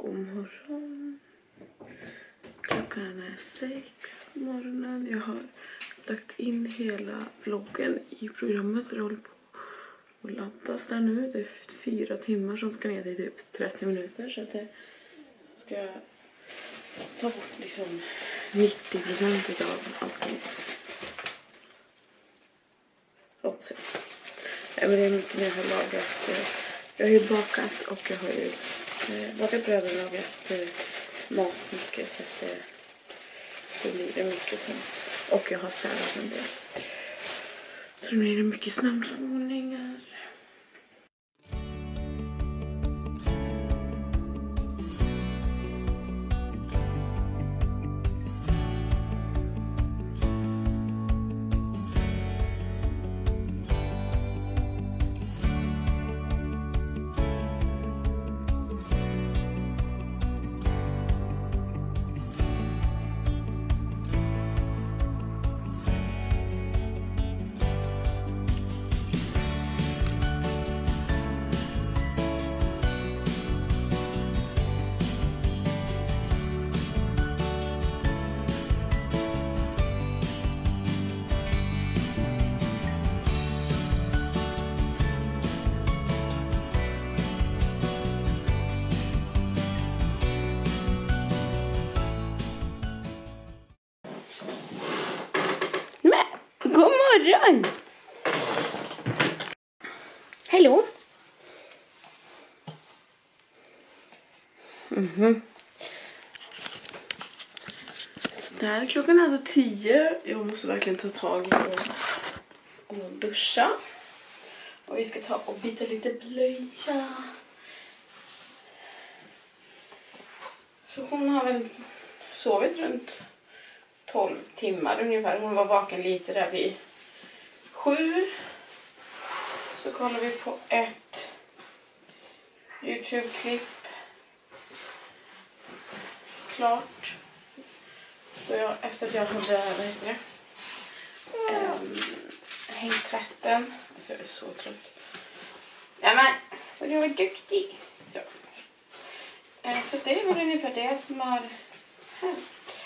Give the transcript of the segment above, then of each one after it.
God morgon. Klockan är 6 på morgonen. Jag har lagt in hela vloggen i programmet. Det håller på att laddas där nu. Det är 4 timmar som ska ner till typ 30 minuter. Så att det ska ta bort liksom 90% av allting. Men det är mycket när jag har lagat. Jag har ju bakat och jag har ju bakat bröd och lagat mat mycket. Så att då blir det mycket sånt. Och jag har städat en del. Så nu är det mycket snabbspolningar. God morgon! Hallå? Där klockan är alltså 10. Jag måste verkligen ta tag i och duscha. Och vi ska ta och byta lite blöja. Så hon har väl sovit runt 12 timmar ungefär. Hon var vaken lite där vid 7. Så kollar vi på ett YouTube-klipp. Klart. Så efter att jag hade hängt tvätten. Alltså jag är så trött. Ja men, och du var duktig. Så det var ungefär det som har hänt.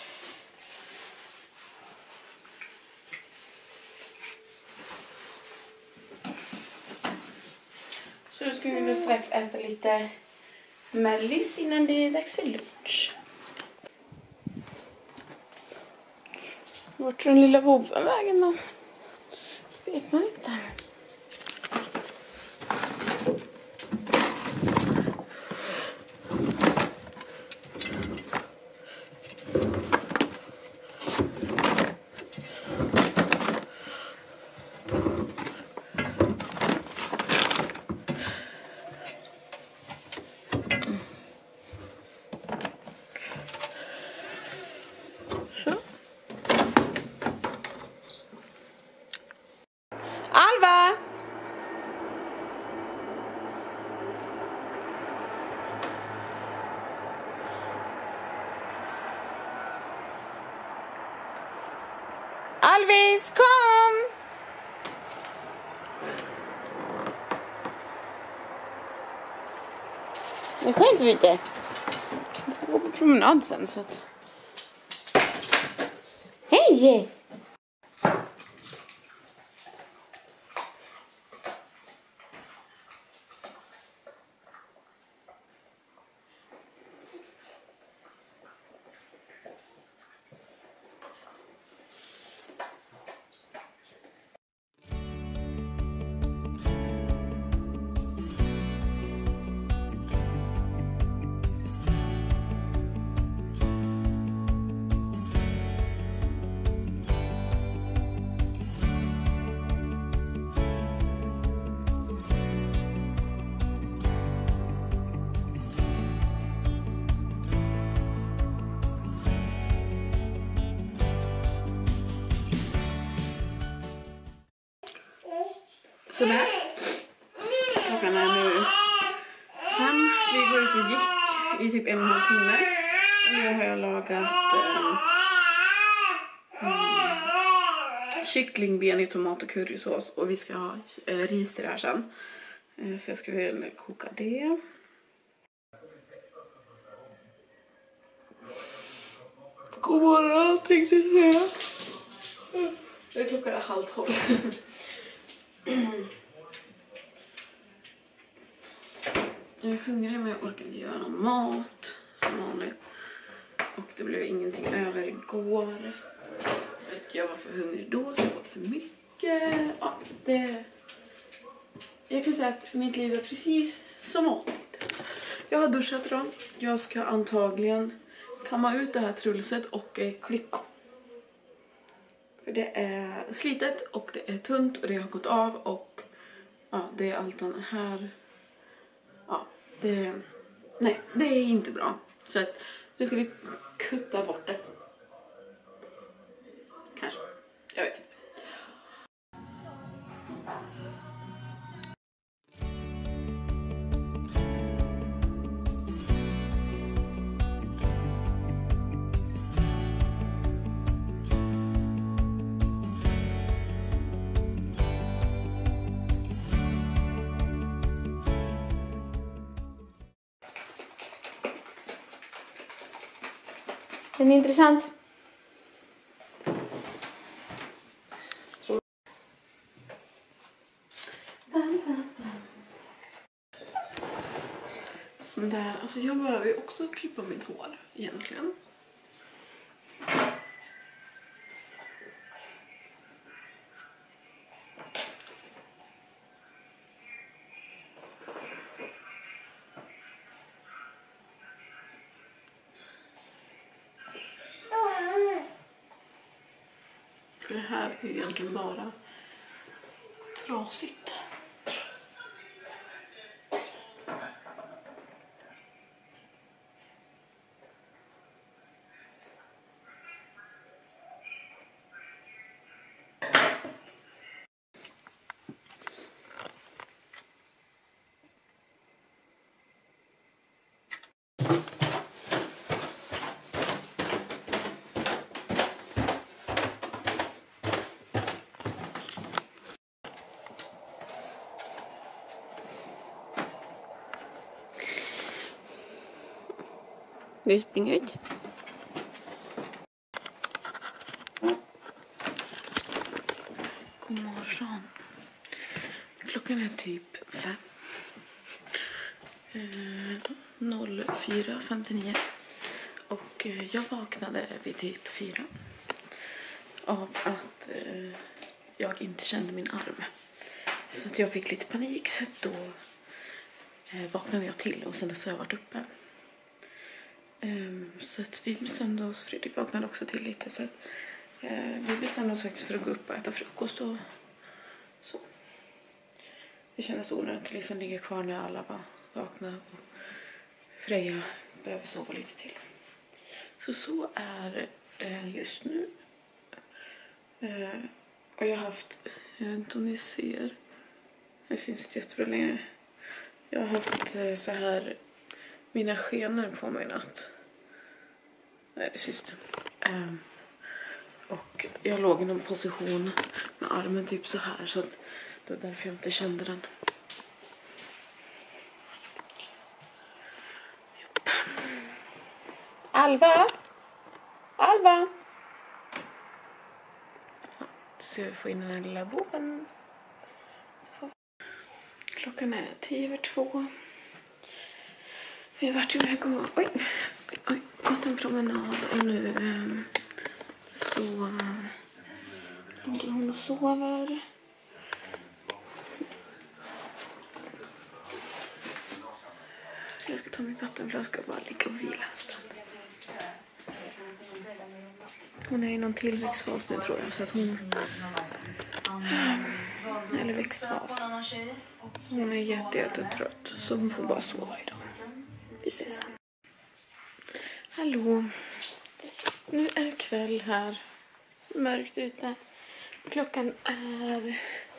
Så då ska vi väl strax äta lite mellis innan det är dags för lunch. Vart är den lilla boven vägen då? Vet man inte. Alva! Alvis, kom! Nu kan inte vi inte. Jag ska gå på promenad sen så att... Hej! Sådär. Klockan är nu 5. Vi går ut och gick i typ 1,5 timme. Och nu har jag lagat kycklingben i tomat och currysås. Och vi ska ha ris till det här sen. Så jag ska väl koka det. God morgon tänkte jag säga. Klockan är 11:30. Jag är hungrig men jag orkar inte göra någon mat som vanligt. Och det blev ingenting över igår. Jag var för hungrig då så jag åt för mycket. Ja, jag kan säga att mitt liv är precis som vanligt. Jag har duschat idag. Jag ska antagligen kamma ut det här trulset och klippa. För det är slitet och det är tunt och det har gått av och ja, det är allt den här. Ja, nej, det är inte bra. Så att nu ska vi kutta bort det. Kanske. Jag vet inte. Den är intressant. Sån där, alltså jag behöver ju också klippa mitt hår egentligen. För det här är ju egentligen bara trasigt. Du springer ut. God morgon. Klockan är typ 5. 04:59. Och jag vaknade vid typ 4. Av att jag inte kände min arm. Så att jag fick lite panik. Så då vaknade jag till och sen dess har jag varit uppe. Så att vi bestämde oss, Fredrik vaknade också till lite. Så att, vi bestämde oss faktiskt för att gå upp och äta frukost och så. Det kändes onödigt att liksom ligga kvar när alla var vakna och Freja behöver sova lite till. Så är det just nu. Och jag har haft, jag vet inte om ni ser, det syns inte jättebra längre. Jag har haft så här mina skenor på mig natt. Nej, det syns det. Och jag låg i någon position med armen typ så här. Så att det var därför jag inte kände den. Jopp. Alva! Alva! Ja, så ska vi få in den här lilla boven. Klockan är 10:02. Vi har varit iväg och gått en promenad och nu så ligger hon och sover. Jag ska ta min vattenflaska och bara ligga och vila en stund. Hon är i någon tillväxtfas nu tror jag så att hon eller växtfas. Hon är jättetrött så hon får bara sova idag. Vi ses sen. Hallå. Nu är det kväll här. Mörkt ute. Klockan är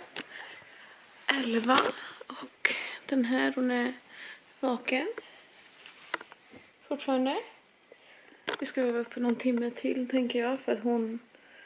11 och den här hon är vaken. Fortfarande. Vi ska vara uppe någon timme till tänker jag för att hon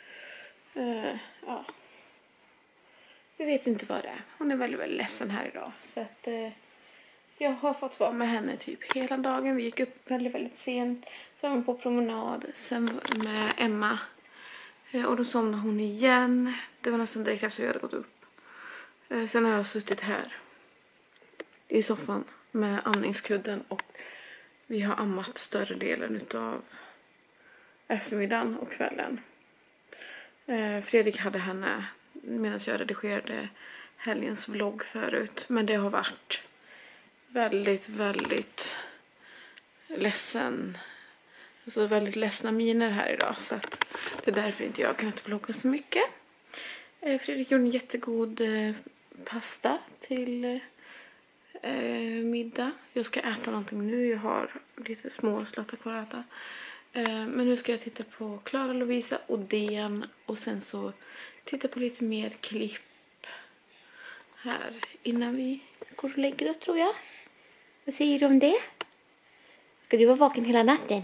ja. Vi vet inte vad det är. Hon är väldigt, väldigt ledsen här idag så att Jag har fått vara med henne typ hela dagen. Vi gick upp väldigt, väldigt sent. Sen var vi på promenad. Sen med Emma. Och då somnade hon igen. Det var nästan direkt efter jag hade gått upp. Sen har jag suttit här i soffan med amningskudden. Och vi har ammat större delen utav eftermiddagen och kvällen. Fredrik hade henne medan jag redigerade helgens vlogg förut. Men det har varit väldigt, väldigt ledsen. Alltså väldigt ledsna miner här idag. Så att det är därför inte jag har kunnat vlogga så mycket. Fredrik gjorde en jättegod pasta till middag. Jag ska äta någonting nu. Jag har lite små slottar kvar att äta. Men nu ska jag titta på Klara, Lovisa och Den. Och sen så titta på lite mer klipp här innan vi går och lägger oss, tror jag. Vad säger du om det? Ska du vara vaken hela natten?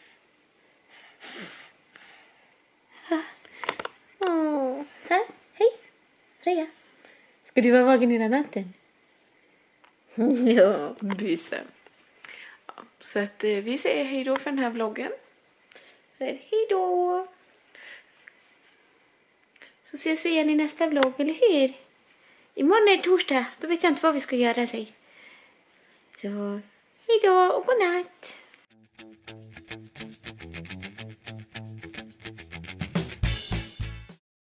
Hej, Freja. Ska du vara vaken hela natten? Ja, buse. Ja, så att vi säger hej då för den här vloggen. Hej då. Så ses vi igen i nästa vlogg, eller hur? Imorgon är det torsdag. Då vet jag inte vad vi ska göra sig. Så hej då och god natt.